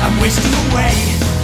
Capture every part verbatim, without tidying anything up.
I'm wasting away.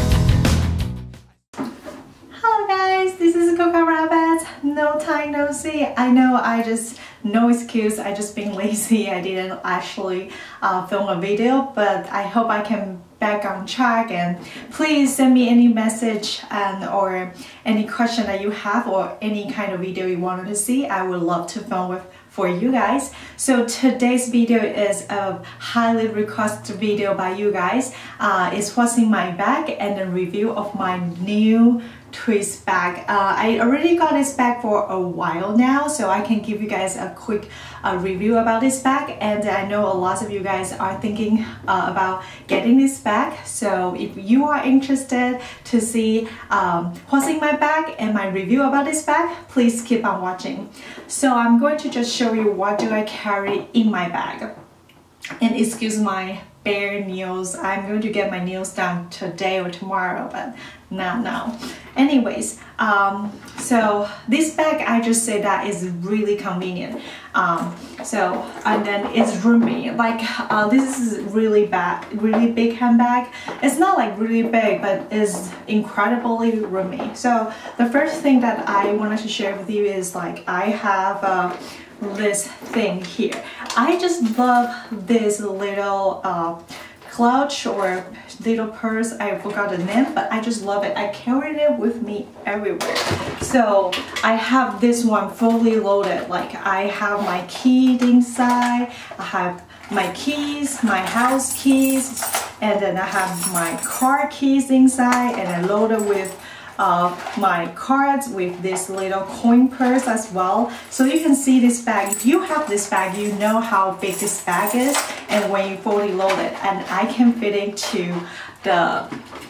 Hello guys, this is Coca Rabbit. No time no see. I know I just, no excuse, I just been lazy. I didn't actually uh, film a video, but I hope I can back on track, and please send me any message and or any question that you have or any kind of video you wanted to see. I would love to film with for you guys. So today's video is a highly requested video by you guys. Uh, it's what's in my bag and a review of my new twist bag. Uh, I already got this bag for a while now, so I can give you guys a quick uh, review about this bag. And I know a lot of you guys are thinking uh, about getting this bag. So if you are interested to see um, what's in my bag and my review about this bag, please keep on watching. So I'm going to just show you what do I carry in my bag. And excuse my bare nails. I'm going to get my nails done today or tomorrow, but not now. Anyways, um, so this bag, I just say that is really convenient. Um, so and then it's roomy. Like uh, this is really bad, really big handbag. It's not like really big, but it's incredibly roomy. So the first thing that I wanted to share with you is like I have uh, this thing here. I just love this little uh, clutch or little purse. I forgot the name, but I just love it. I carried it with me everywhere. So I have this one fully loaded. Like I have my keys inside, I have my keys, my house keys, and then I have my car keys inside, and I loaded with Uh, my cards with this little coin purse as well. So you can see this bag. If you have this bag, you know how big this bag is, and when you fully load it, and I can fit into the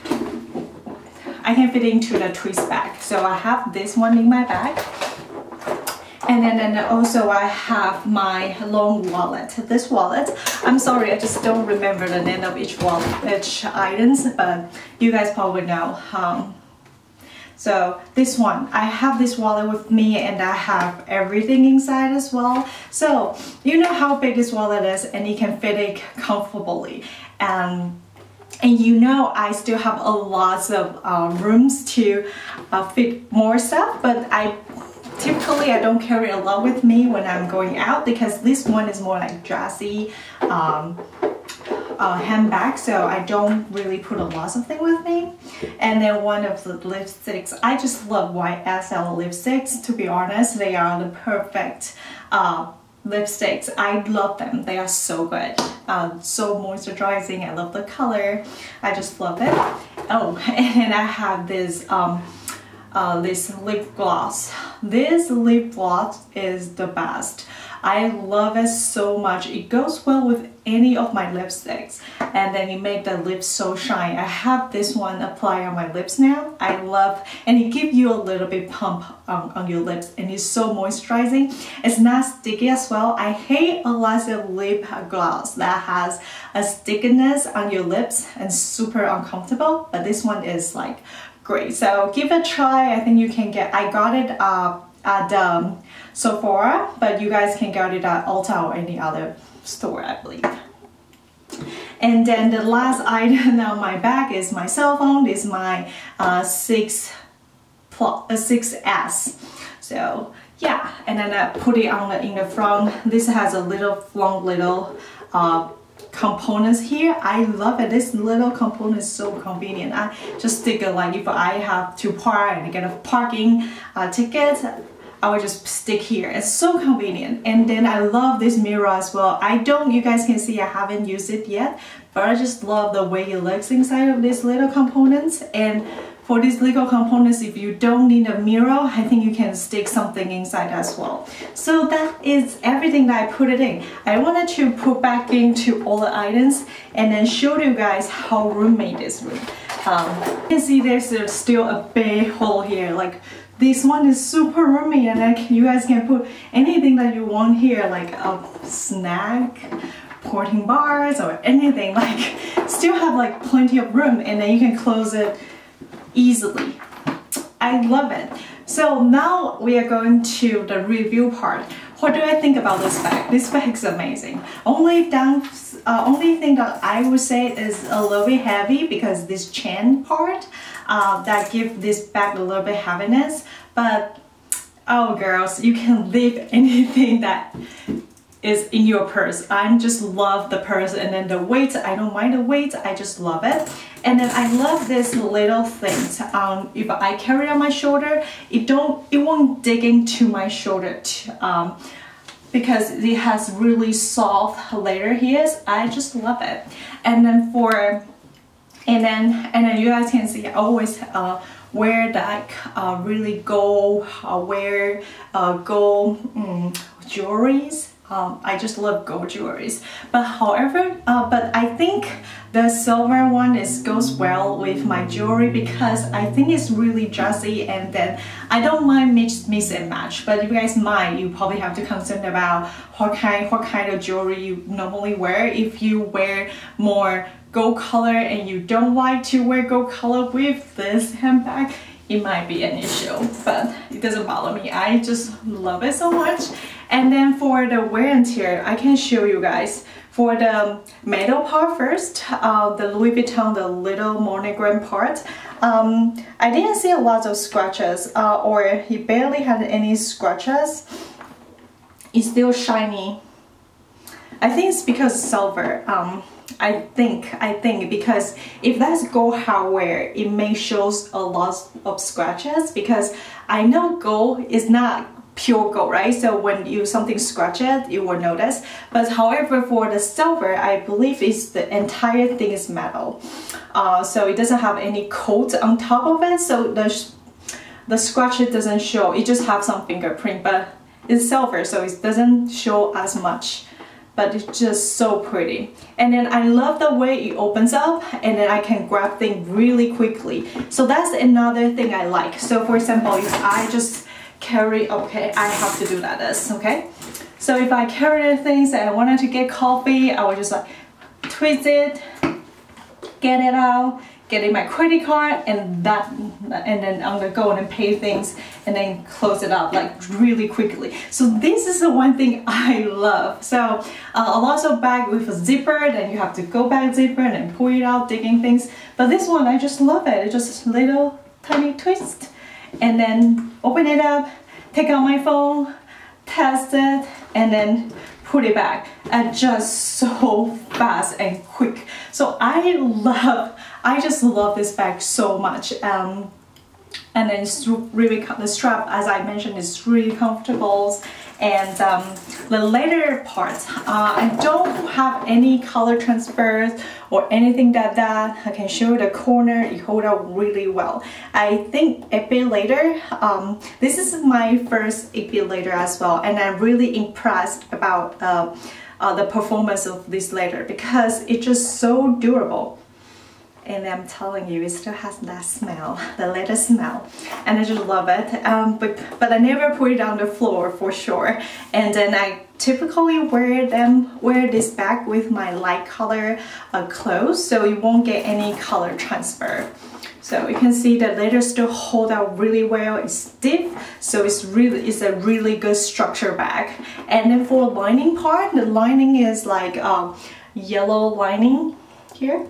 I can fit into the twist bag. So I have this one in my bag. And then, and also I have my long wallet. This wallet, I'm sorry, I just don't remember the name of each wallet, each items, but you guys probably know. Um, So this one, I have this wallet with me, and I have everything inside as well. So you know how big this wallet is, and you can fit it comfortably. And, and you know I still have a lot of uh, rooms to uh, fit more stuff, but I typically I don't carry a lot with me when I'm going out, because this one is more like dressy um, Uh, handbag, so I don't really put a lot of things with me. And then one of the lipsticks, I just love Y S L lipsticks. To be honest, they are the perfect uh, lipsticks. I love them. They are so good, uh, so moisturizing. I love the color. I just love it. Oh, and I have this um, uh, this lip gloss. This lip gloss is the best. I love it so much. It goes well with any of my lipsticks, and then it makes the lips so shiny. I have this one applied on my lips now. I love, and it gives you a little bit pump um, on your lips, and it's so moisturizing. It's not sticky as well. I hate a lot of lip gloss that has a stickiness on your lips and super uncomfortable, but this one is like great. So give it a try. I think you can get, I got it uh, at um, Sephora, but you guys can get it at Ulta or any other store, I believe. And then the last item on my bag is my cell phone. This is my uh, six S. So yeah, and then I put it on the, in the front. This has a little long little uh, components here. I love it. This little component is so convenient. I just stick it, like if I have to park and get a parking uh, ticket, I would just stick here. It's so convenient. And then I love this mirror as well. I don't, you guys can see I haven't used it yet, but I just love the way it looks inside of these little components. And for these little components, if you don't need a mirror, I think you can stick something inside as well. So that is everything that I put it in. I wanted to put back into all the items and then show you guys how roomy this room. Um, you can see there's still a big hole here. Like this one is super roomy, and like you guys can put anything that you want here, like a snack, protein bars, or anything. Like still have like plenty of room, and then you can close it easily. I love it. So now we are going to the review part. what do I think about this bag? This bag is amazing. Only down, uh, only thing that I would say is a little bit heavy because this chain part uh, that give this bag a little bit heaviness. But oh girls, you can leave anything that is in your purse. I just love the purse, and then the weight, I don't mind the weight, I just love it. And then I love this little things. Um, if I carry on my shoulder, it don't, it won't dig into my shoulder um, because it has really soft leather here. I just love it. And then for, and then and then you guys can see I always uh, wear that uh, really gold, uh, wear uh, gold um, jewelries. Um, I just love gold jewelries, but however, uh, but I think the silver one is goes well with my jewelry because I think it's really dressy, and then I don't mind mix, mix and match. But if you guys mind, you probably have to concern about what kind what kind of jewelry you normally wear. If you wear more gold color and you don't like to wear gold color with this handbag, it might be an issue, but it doesn't bother me. I just love it so much. And then for the wear and tear, I can show you guys. For the metal part first, uh, the Louis Vuitton, the little monogram part, um, I didn't see a lot of scratches, uh, or it barely had any scratches. It's still shiny. I think it's because silver. Um, I think, I think because if that's gold hardware, it may show a lot of scratches because I know gold is not pure gold, right? So when you something scratch it, you will notice. But however, for the silver, I believe it's the entire thing is metal. Uh, so it doesn't have any coat on top of it. So the, the scratch it doesn't show. It just have some fingerprint, but it's silver, so it doesn't show as much. But it's just so pretty. And then I love the way it opens up, and then I can grab things really quickly. So that's another thing I like. So for example, if I just carry, okay, I have to do that this, okay? So if I carry the things and I wanted to get coffee, I would just like twist it, get it out, get in my credit card, and that, and then I'm gonna go and pay things and then close it up like really quickly. So this is the one thing I love. So uh, a lot of bag with a zipper, then you have to go back zipper and then pull it out, digging things. But this one, I just love it. It's just a little tiny twist, and then open it up, take out my phone, test it, and then put it back, and just so fast and quick. So I love, I just love this bag so much. Um, and then it's really, the strap, as I mentioned, is really comfortable. And um, the leather part, uh, I don't have any color transfers or anything like that. I can show the corner, it hold up really well. I think a bit later, um, this is my first a bit later as well, and I'm really impressed about uh, uh, the performance of this leather because it's just so durable. And I'm telling you, it still has that smell, the leather smell, and I just love it. Um, but but I never put it on the floor for sure. And then I typically wear them wear this bag with my light color uh, clothes, so you won't get any color transfer. So you can see the leather still hold out really well. It's stiff, so it's really it's a really good structure bag. And then for lining part, the lining is like uh, yellow lining here.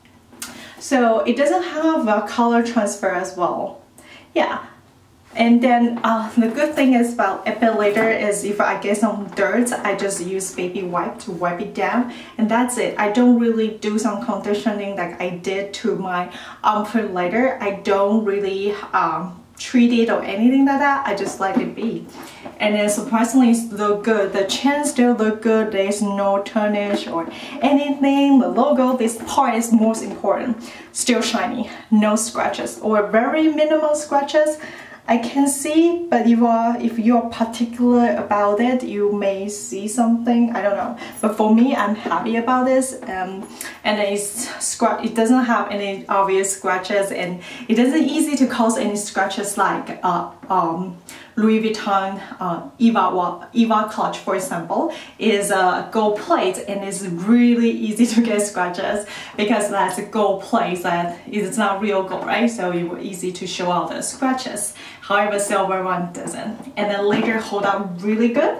So it doesn't have a color transfer as well. Yeah. And then uh, the good thing is about a bit later is if I get some dirt, I just use baby wipe to wipe it down, and that's it. I don't really do some conditioning like I did to my armpit later. I don't really um, treat it or anything like that. I just let it be. And then surprisingly it's look good. The chain still look good. There's no tarnish or anything. The logo, this part is most important. Still shiny, no scratches or very minimal scratches. I can see, but if you are if you're particular about it, you may see something. I don't know, but for me, I'm happy about this. Um, and it's scratch. It doesn't have any obvious scratches, and it doesn't easy to cause any scratches like uh, um, Louis Vuitton uh, Eva Eva clutch, for example, is a gold plate, and it's really easy to get scratches because that's a gold plate that is not real gold, right? So it was easy to show out the scratches. However, silver one doesn't. And then later hold up really good.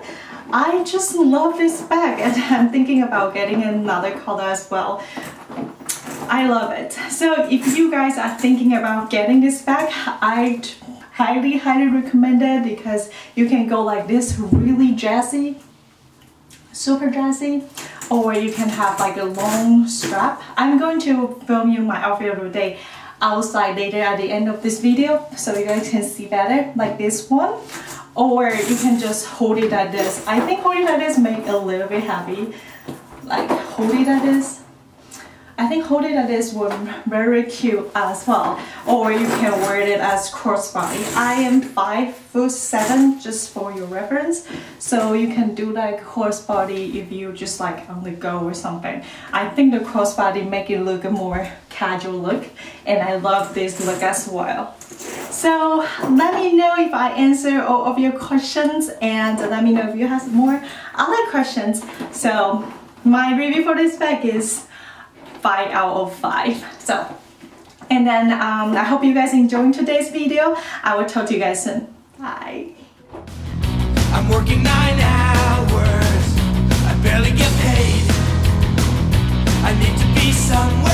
I just love this bag, and I'm thinking about getting another color as well. I love it. So if you guys are thinking about getting this bag, I highly highly recommend it, because you can go like this, really jazzy, super jazzy, or you can have like a long strap. I'm going to film you my outfit of the day outside later at the end of this video, so you guys can see better, like this one. Or you can just hold it like this. I think holding like this make it a little bit heavy. Like hold it like this. I think holding like this would very cute as well. Or you can wear it as crossbody. I am five foot seven, just for your reference. So you can do like crossbody if you just like on the go or something. I think the crossbody make it look a more casual look, and I love this look as well. So let me know if I answer all of your questions, and let me know if you have more other questions. So my review for this bag is five out of five. So, and then um, I hope you guys enjoyed today's video. I will talk to you guys soon. Bye. I'm working nine hours. I barely get paid. I need to be somewhere.